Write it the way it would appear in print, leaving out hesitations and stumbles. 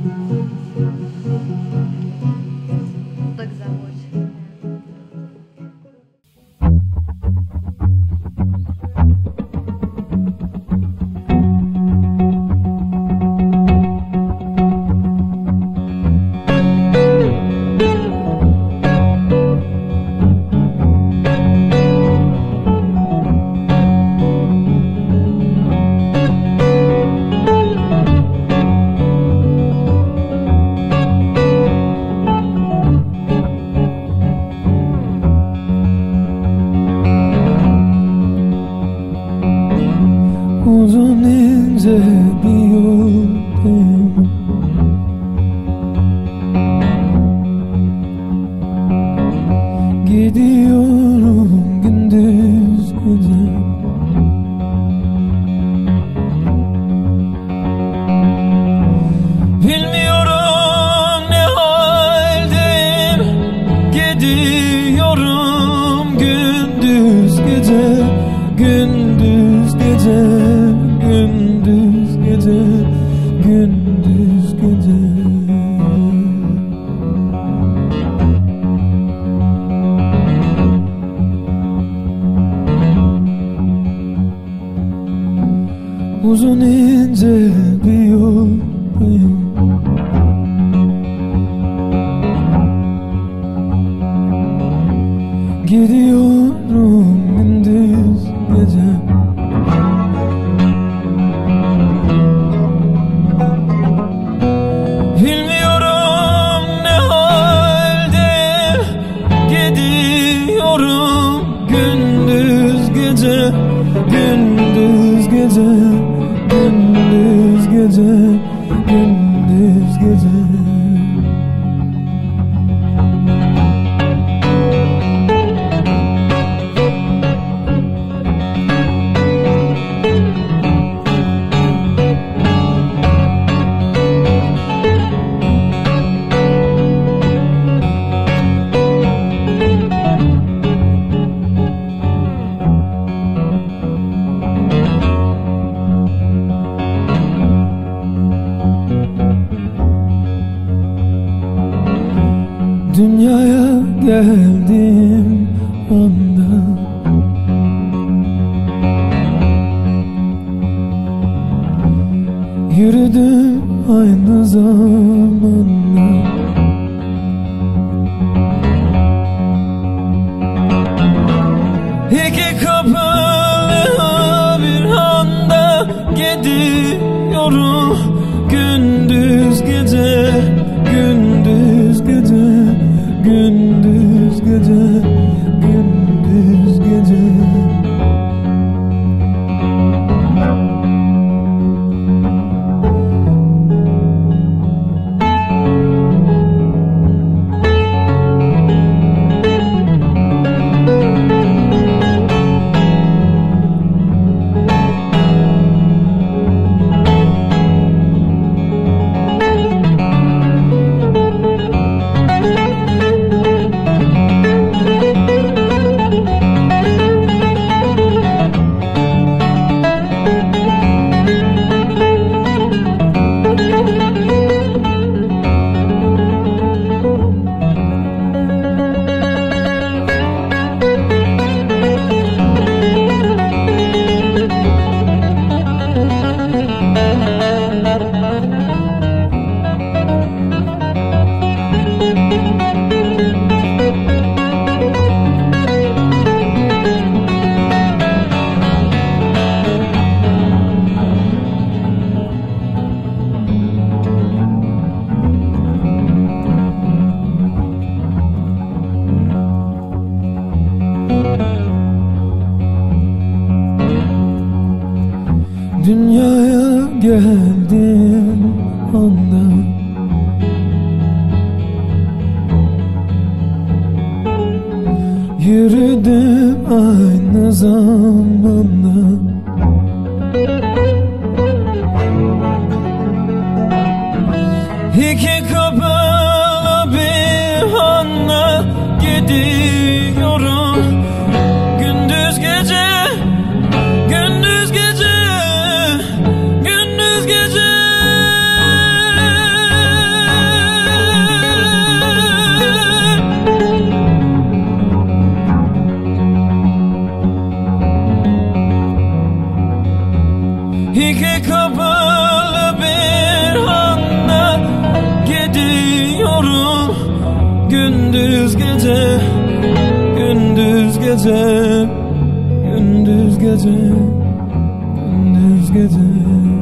Bu da güzel bu açı. Uzun ince bir yoldayım, gidiyorum gündüz gece. Bilmiyorum ne haldeyim, gidiyorum gündüz gece. Gündüz gece, gündüz gece, gündüz gece. Uzun ince bir yoldayım, gidiyorum gündüz gece. Bilmiyorum ne haldeyim, gidiyorum gündüz gece. Gündüz gece, gündüz gece, gündüz gece. Dünyaya geldiğim anda yürüdüm aynı zamanda. İki kapılı bir anda gidiyorum gündüz gece. Gündüz gece, gündüz gece, gündüz gece. Dünyaya geldim anda yürüdüm aynı zamanda. İki kapılı bir hanla gidiyorum gündüz gece. Gündüz gece, gündüz gece. İki kapılı bir anda gidiyorum. Gündüz gece, gündüz gece, gündüz gece, gündüz gece.